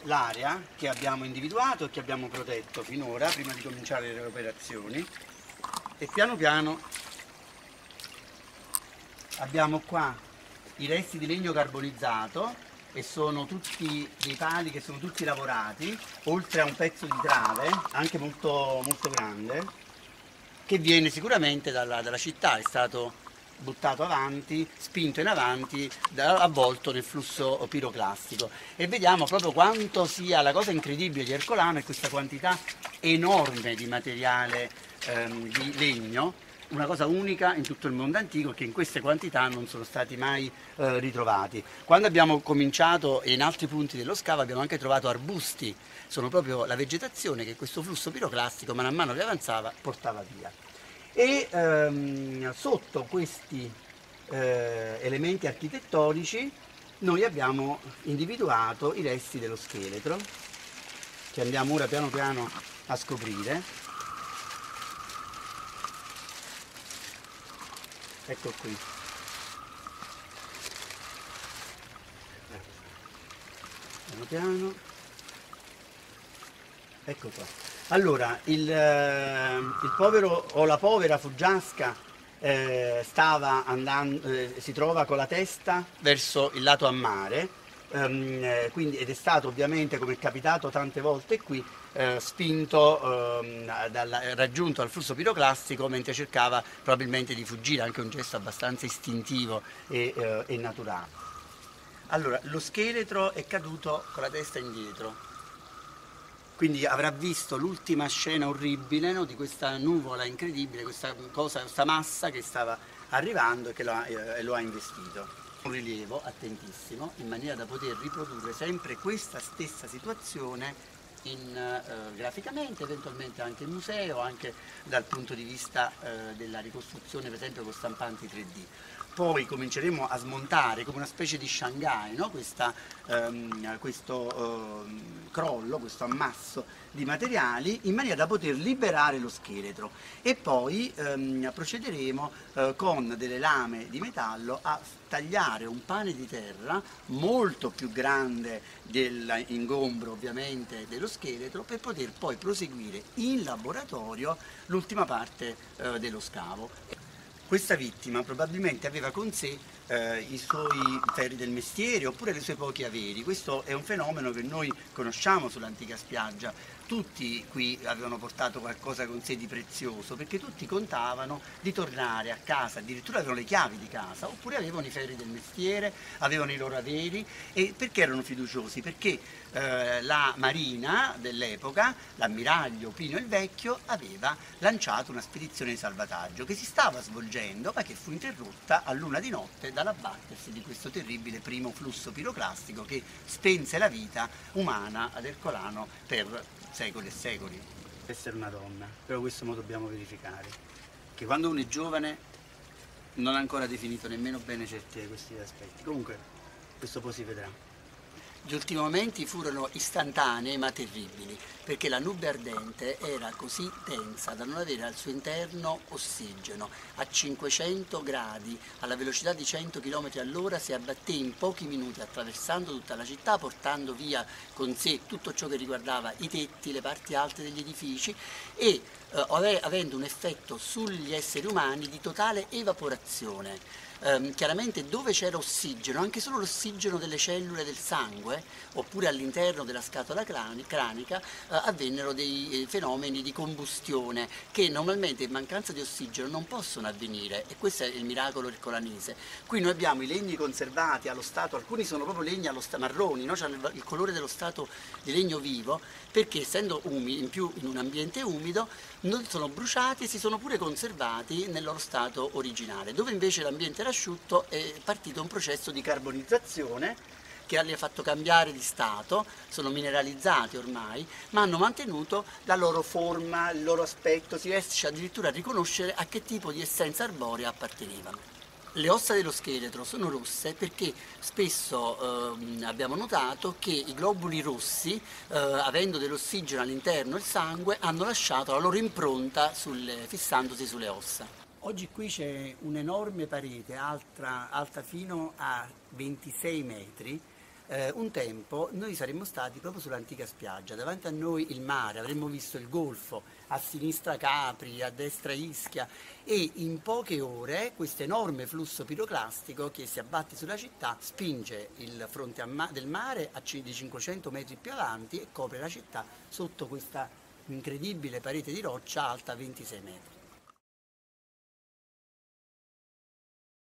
l'area che abbiamo individuato e che abbiamo protetto finora, prima di cominciare le operazioni, e piano piano abbiamo qua i resti di legno carbonizzato, e sono tutti dei pali che sono tutti lavorati, oltre a un pezzo di trave, anche molto, molto grande, che viene sicuramente dalla città, è stato buttato avanti, spinto in avanti, avvolto nel flusso piroclastico. E vediamo proprio quanto sia la cosa incredibile di Ercolano è questa quantità enorme di materiale di legno, una cosa unica in tutto il mondo antico, che in queste quantità non sono stati mai ritrovati. Quando abbiamo cominciato, e in altri punti dello scavo abbiamo anche trovato arbusti, sono proprio la vegetazione che questo flusso piroclastico man mano che avanzava portava via. E sotto questi elementi architettonici noi abbiamo individuato i resti dello scheletro, che andiamo ora piano piano a scoprire. Ecco qui. Piano piano. Ecco qua. Allora, il povero o la povera fuggiasca stava andando, si trova con la testa verso il lato a mare, quindi, ed è stato ovviamente, come è capitato tante volte qui, spinto, raggiunto dal flusso piroclastico mentre cercava probabilmente di fuggire, anche un gesto abbastanza istintivo e naturale. Allora, lo scheletro è caduto con la testa indietro. Quindi avrà visto l'ultima scena orribile, no, di questa nuvola incredibile, questa massa che stava arrivando e che lo ha investito. Un rilievo attentissimo, in maniera da poter riprodurre sempre questa stessa situazione graficamente, eventualmente anche in museo, anche dal punto di vista della ricostruzione, per esempio con stampanti 3D. Poi cominceremo a smontare come una specie di Shanghai, no? Questo crollo, questo ammasso di materiali, in maniera da poter liberare lo scheletro, e poi procederemo con delle lame di metallo a tagliare un pane di terra molto più grande dell'ingombro ovviamente dello scheletro, per poter poi proseguire in laboratorio l'ultima parte dello scavo. Questa vittima probabilmente aveva con sé i suoi ferri del mestiere oppure le sue poche averi. Questo è un fenomeno che noi conosciamo sull'antica spiaggia. Tutti qui avevano portato qualcosa con sé di prezioso, perché tutti contavano di tornare a casa, addirittura avevano le chiavi di casa, oppure avevano i ferri del mestiere, avevano i loro averi. E perché erano fiduciosi? Perché la marina dell'epoca, l'ammiraglio Pino il Vecchio, aveva lanciato una spedizione di salvataggio che si stava svolgendo, ma che fu interrotta a luna di notte dall'abbattersi di questo terribile primo flusso piroclastico che spense la vita umana ad Ercolano per secoli e secoli. Essere una donna, però questo mo dobbiamo verificare, che quando uno è giovane non ha ancora definito nemmeno bene certi di questi aspetti. Comunque questo poi si vedrà. Gli ultimi momenti furono istantanei ma terribili, perché la nube ardente era così densa da non avere al suo interno ossigeno. A 500 gradi, alla velocità di 100 km all'ora, si abbatté in pochi minuti attraversando tutta la città, portando via con sé tutto ciò che riguardava i tetti, le parti alte degli edifici, e avendo un effetto sugli esseri umani di totale evaporazione. Chiaramente dove c'era ossigeno, anche solo l'ossigeno delle cellule del sangue, oppure all'interno della scatola cranica, avvennero dei fenomeni di combustione che normalmente in mancanza di ossigeno non possono avvenire, e questo è il miracolo ercolanese. Qui noi abbiamo i legni conservati allo stato, alcuni sono proprio legni marroni, no? Cioè il colore dello stato di legno vivo, perché essendo umidi, in più in un ambiente umido, non sono bruciati e si sono pure conservati nel loro stato originale. Dove invece l'ambiente era asciutto è partito un processo di carbonizzazione che li ha fatto cambiare di stato, sono mineralizzati ormai, ma hanno mantenuto la loro forma, il loro aspetto, si riesce addirittura a riconoscere a che tipo di essenza arborea appartenevano. Le ossa dello scheletro sono rosse perché spesso abbiamo notato che i globuli rossi, avendo dell'ossigeno all'interno del sangue, hanno lasciato la loro impronta fissandosi sulle ossa. Oggi qui c'è un'enorme parete alta fino a 26 metri, un tempo noi saremmo stati proprio sull'antica spiaggia, davanti a noi il mare, avremmo visto il golfo, a sinistra Capri, a destra Ischia, e in poche ore questo enorme flusso piroclastico che si abbatte sulla città spinge il fronte del mare di 500 metri più avanti e copre la città sotto questa incredibile parete di roccia alta 26 metri.